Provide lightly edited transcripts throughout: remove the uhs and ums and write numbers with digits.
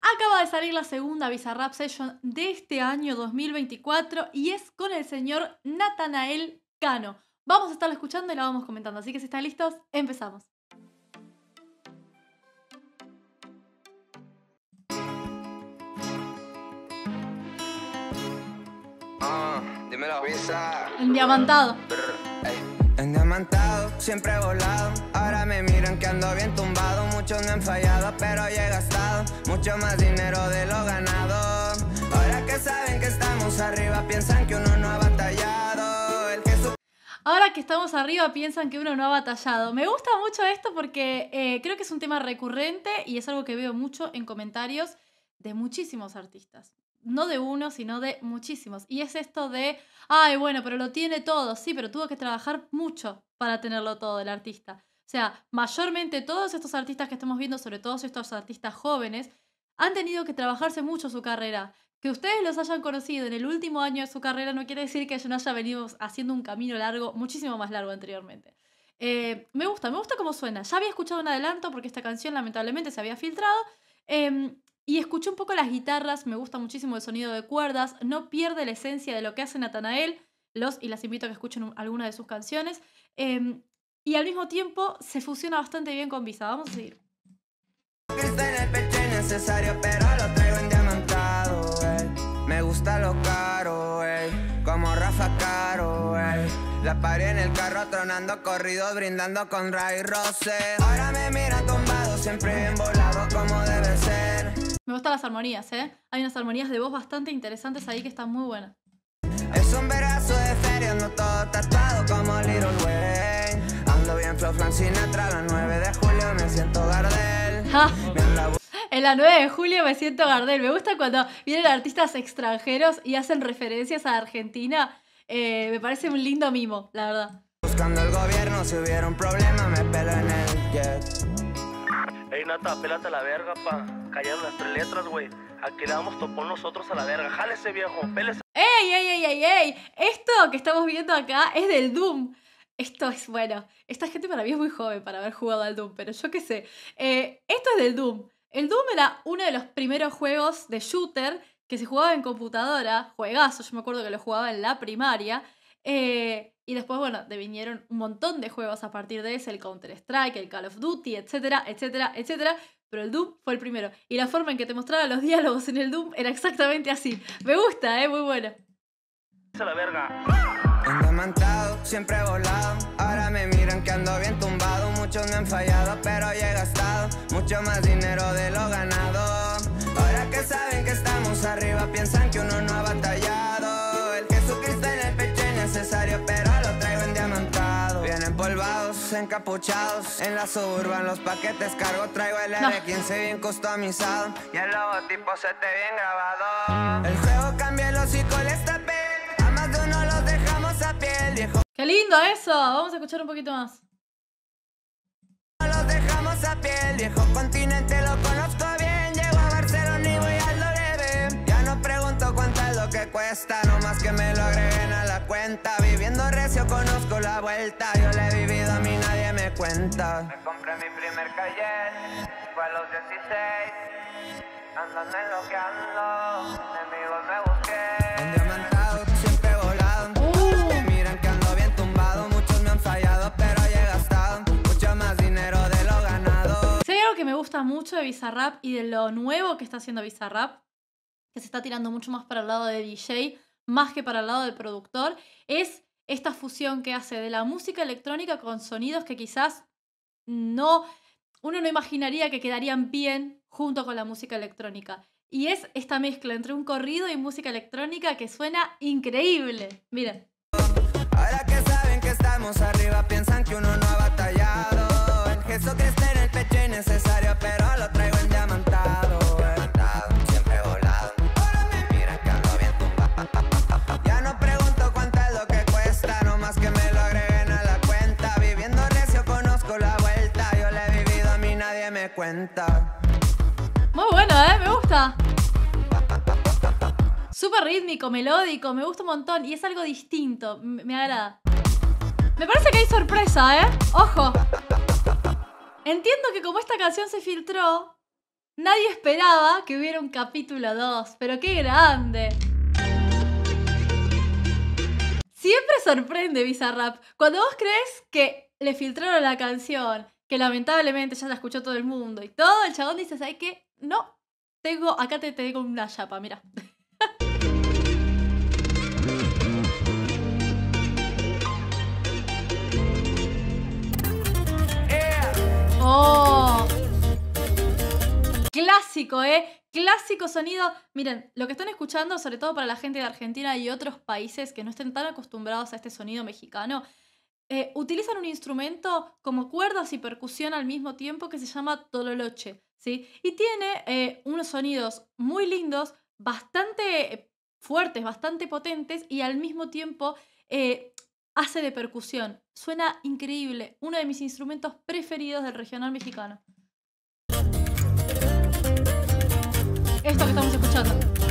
Acaba de salir la segunda Bizarrap Session de este año 2024 y es con el señor Natanael Cano. Vamos a estarla escuchando y la vamos comentando, así que si están listos, empezamos. Dímelo, Visa. Endiamantado. Endiamantado, siempre he volado. Ahora me miran que ando bien tumbado. Muchos me han fallado, pero ya he gastado mucho más dinero de lo ganado. Ahora que saben que estamos arriba, piensan que uno no ha batallado. Ahora que estamos arriba, piensan que uno no ha batallado. Me gusta mucho esto porque creo que es un tema recurrente y es algo que veo mucho en comentarios de muchísimos artistas. No de uno, sino de muchísimos. Y es esto de, ay, bueno, pero lo tiene todo. Sí, pero tuvo que trabajar mucho para tenerlo todo el artista. O sea, mayormente todos estos artistas que estamos viendo, sobre todo estos artistas jóvenes, han tenido que trabajarse mucho su carrera. Que ustedes los hayan conocido en el último año de su carrera no quiere decir que ellos no hayan venido haciendo un camino largo, muchísimo más largo anteriormente. Me gusta cómo suena. Ya había escuchado un adelanto porque esta canción lamentablemente se había filtrado. Y escuché un poco las guitarras, me gusta muchísimo el sonido de cuerdas, no pierde la esencia de lo que hace Natanael, y las invito a que escuchen alguna de sus canciones, y al mismo tiempo se fusiona bastante bien con Visa. Vamos a seguir. Está en el pecho innecesario, pero lo traigo endiamantado, me gusta lo caro, como Rafa Caro, La paré en el carro tronando corridos, brindando con Ray Rosé. Ahora me mira tumbado, siempre bien volado como debe ser. Me gustan las armonías, Hay unas armonías de voz bastante interesantes ahí que están muy buenas. Es un verazo de feria, ando todo tatuado como Little Wayne. Ando bien flow Frank Sinatra, la 9 de julio me siento Gardel. En la 9 de julio me siento Gardel. Me gusta cuando vienen artistas extranjeros y hacen referencias a Argentina. Me parece un lindo mimo, la verdad. Buscando el gobierno, si hubiera un problema me pelo en el jet. Ey, Nata, pélate a la verga, pa. Callaron las 3 letras, güey. Aquí le damos topón nosotros a la verga. Jálese, viejo, pélese. ¡Ey! Esto que estamos viendo acá es del Doom. Esto es bueno. Esta gente para mí es muy joven para haber jugado al Doom, pero yo qué sé. Esto es del Doom. El Doom era uno de los primeros juegos de shooter que se jugaba en computadora. Juegazo, yo me acuerdo que lo jugaba en la primaria. Y después, bueno, vinieron un montón de juegos a partir de ese, el Counter-Strike, el Call of Duty, etcétera. Pero el Doom fue el primero. Y la forma en que te mostraba los diálogos en el Doom era exactamente así. Me gusta, muy bueno. A la verga. Endiamantado, siempre he volado. Ahora me miran que ando bien tumbado. Muchos me han fallado, pero ya he gastado mucho más dinero de lo ganado. Ahora que saben que estamos arriba, piensan que uno no ha batallado. El Jesucristo en el pecho es necesario, pero lo traigo endiamantado. Vienen empolvados, encapuchados. En la Suburban los paquetes cargo. Traigo el R15 bien customizado. Y el logotipo se te bien grabado. El juego cambia el hocico, les tapé. A más de uno los dejamos a piel, viejo. ¡Qué lindo eso! Vamos a escuchar un poquito más. Los dejamos a piel, viejo continente lo conozco bien. Llego a Barcelona y voy al W. Ya no pregunto cuánto es lo que cuesta, no más que me lo agreguen a la cuenta. Viviendo recio conozco la vuelta, yo la he vivido, a mí nadie me cuenta. Me compré mi primer Cayenne, fue a los 16. Andando en lo que ando, enemigos me busqué. Endiamantado, siempre he volado. Me miran que ando bien tumbado, muchos me han fallado, pero ya he gastado mucho más dinero de lo ganado. Si hay algo que me gusta mucho de Bizarrap y de lo nuevo que está haciendo Bizarrap, que se está tirando mucho más para el lado de DJ, más que para el lado del productor, es esta fusión que hace de la música electrónica con sonidos que quizás uno no imaginaría que quedarían bien junto con la música electrónica. Y es esta mezcla entre un corrido y música electrónica que suena increíble. Miren. Ahora que saben que estamos arriba, piensan que uno no ha batallado. El Jesucristo en el pecho es necesario, pero lo traigo endiamantado. Siempre volado. Ahora me miran que ando bien tumbado. Ya no pregunto cuánto es lo que cuesta, no más que me lo agreguen a la cuenta. Viviendo recio conozco la vuelta, yo la he vivido, a mí nadie me cuenta. Muy bueno, me gusta. Súper rítmico, melódico, me gusta un montón. Y es algo distinto, me agrada. Me parece que hay sorpresa, Ojo. Entiendo que como esta canción se filtró, Nadie esperaba que hubiera un capítulo 2, pero qué grande. Siempre sorprende Bizarrap. Cuando vos crees que le filtraron la canción, que lamentablemente ya la escuchó todo el mundo y todo, el chabón dice, ¿sabes qué? No, acá te tengo una chapa, mira. Oh, clásico, clásico sonido. Miren, lo que están escuchando, sobre todo para la gente de Argentina y otros países que no estén tan acostumbrados a este sonido mexicano, utilizan un instrumento como cuerdas y percusión al mismo tiempo que se llama tololoche, ¿sí? Y tiene unos sonidos muy lindos, bastante fuertes, bastante potentes y al mismo tiempo hace de percusión. Suena increíble. Uno de mis instrumentos preferidos del regional mexicano. Esto que estamos escuchando.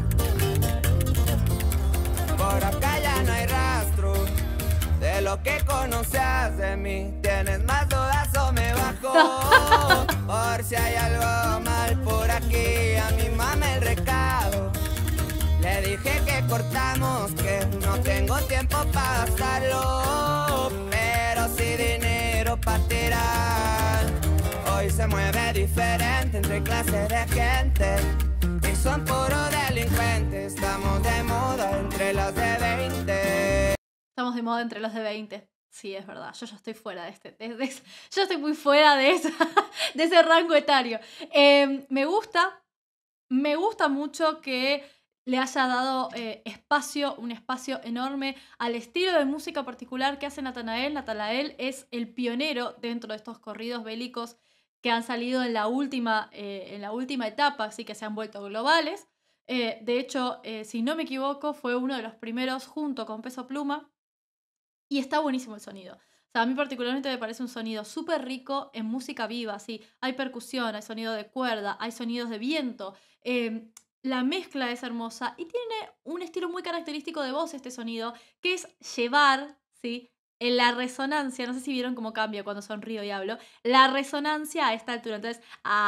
Por acá ya no hay rastro de lo que conocías de mí. ¿Tienes más dudas o me bajo? Por si hay algo mal por aquí, a mi mamá el recado. Le dije que cortamos, que no tengo tiempo para gastarlo, pero sí dinero para tirar. Hoy se mueve diferente entre clases de gente y son puros delincuentes. Estamos de moda entre los de 20. Estamos de moda entre los de 20. Sí, es verdad. Yo ya estoy fuera yo estoy muy fuera de ese rango etario. Me gusta mucho que le haya dado un espacio enorme al estilo de música particular que hace Natanael. Natanael es el pionero dentro de estos corridos bélicos que han salido en la última etapa, así que se han vuelto globales. De hecho, si no me equivoco, fue uno de los primeros junto con Peso Pluma. Y está buenísimo el sonido. O sea, a mí particularmente me parece un sonido súper rico en música viva, ¿sí? Hay percusión, hay sonido de cuerda, hay sonidos de viento. La mezcla es hermosa y tiene un estilo muy característico de voz este sonido, que es llevar, ¿sí?, en la resonancia, no sé si vieron cómo cambia cuando sonrío y hablo, la resonancia a esta altura. Entonces,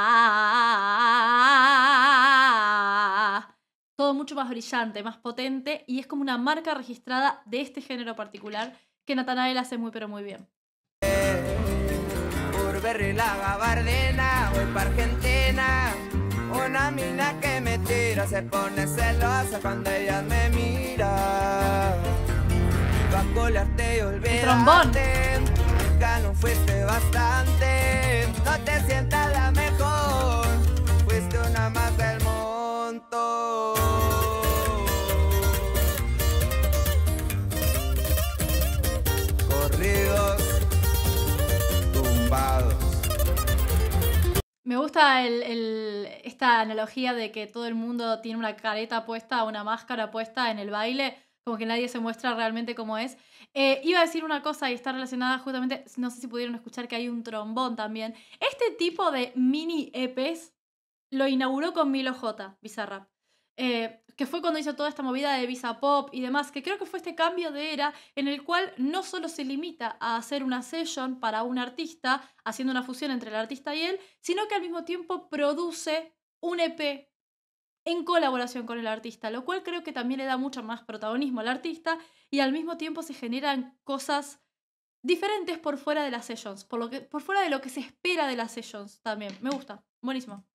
todo mucho más brillante, más potente, y es como una marca registrada de este género particular que Natanael hace muy pero muy bien. Urberri la gabardina, voy pa' Argentina. Una mina que me tira, se pone celosa cuando ella me mira. Va a colarte y olvidarte, nunca no fuiste bastante. No te sientas la mejor, fuiste una más del montón. Corridos tumbados. Me gusta esta analogía de que todo el mundo tiene una careta puesta, una máscara puesta en el baile, como que nadie se muestra realmente cómo es. Iba a decir una cosa y está relacionada justamente, no sé si pudieron escuchar que hay un trombón también. Este tipo de mini EPs lo inauguró con Milo J, Bizarrap. Que fue cuando hizo toda esta movida de Visa Pop y demás, que creo que fue este cambio de era en el cual no solo se limita a hacer una session para un artista, haciendo una fusión entre el artista y él, sino que al mismo tiempo produce un EP en colaboración con el artista, lo cual creo que también le da mucho más protagonismo al artista y al mismo tiempo se generan cosas diferentes por fuera de las sessions, por fuera de lo que se espera de las sessions también. Me gusta, buenísimo.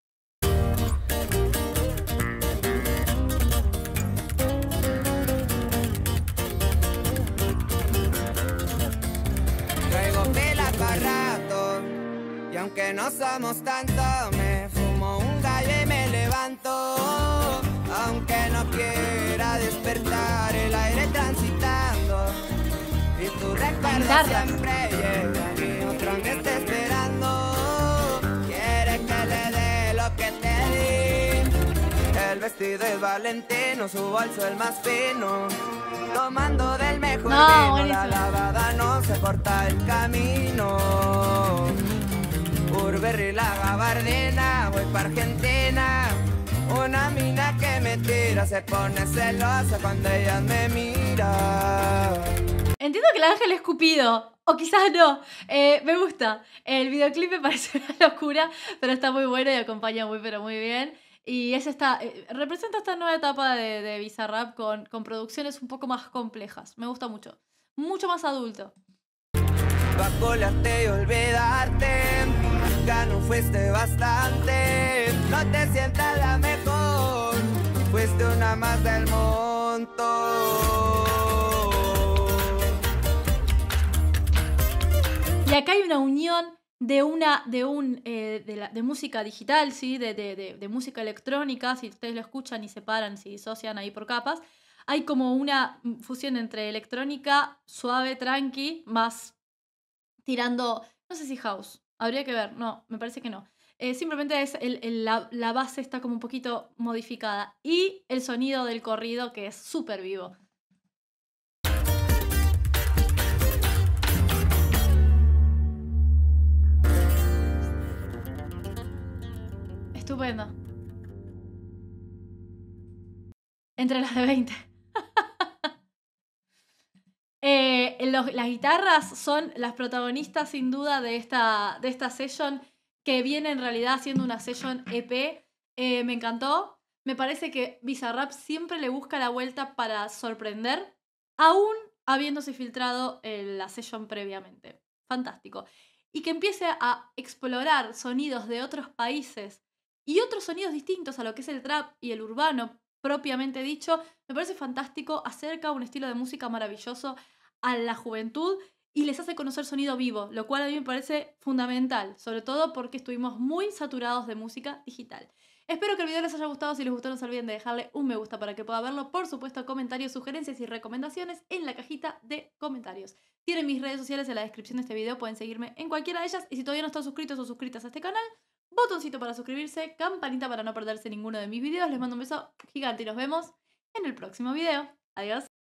Rato, y aunque no somos tanto, me fumo un gallo y me levanto. Aunque no quiera despertar, el aire transitando y tu recuerdo siempre llega y otro me está esperando. Quiere que le dé lo que te di. El vestido es Valentino, su bolso el más fino. Tomando del mejor vino, buenísimo. La lavada no se corta el camino. Urberri la gabardina, voy pa' Argentina. Una mina que me tira, se pone celosa cuando ella me mira. entiendo que el ángel es Cupido, o quizás no. Me gusta. El videoclip me parece una locura, pero está muy bueno y acompaña muy, pero muy bien. Y representa esta nueva etapa de Bizarrap con producciones un poco más complejas. Me gusta mucho. Mucho más adulto. Pa' colarte y olvidarte, nunca no fuiste bastante. No te sientas la mejor, fuiste una más del montón. Y acá hay una unión de música digital, ¿sí? De música electrónica, si ustedes lo escuchan y separan, si disocian ahí por capas. Hay como una fusión entre electrónica suave, tranqui, más tirando, no sé si house, habría que ver, no, me parece que no. Simplemente es la base está como un poquito modificada. Y el sonido del corrido que es súper vivo. Estupendo. Entre las de 20. Las guitarras son las protagonistas sin duda de esta session, que viene en realidad siendo una session EP. Me encantó. Me parece que Bizarrap siempre le busca la vuelta para sorprender, aún habiéndose filtrado la session previamente. Fantástico. Y que empiece a explorar sonidos de otros países y otros sonidos distintos a lo que es el trap y el urbano propiamente dicho, me parece fantástico, acerca un estilo de música maravilloso a la juventud y les hace conocer sonido vivo, lo cual a mí me parece fundamental, sobre todo porque estuvimos muy saturados de música digital. Espero que el video les haya gustado. Si les gustó, no se olviden de dejarle un me gusta para que pueda verlo. Por supuesto, comentarios, sugerencias y recomendaciones en la cajita de comentarios. Tienen mis redes sociales en la descripción de este video. Pueden seguirme en cualquiera de ellas. Y si todavía no están suscritos o suscritas a este canal, botoncito para suscribirse, campanita para no perderse ninguno de mis videos. Les mando un beso gigante y nos vemos en el próximo video. Adiós.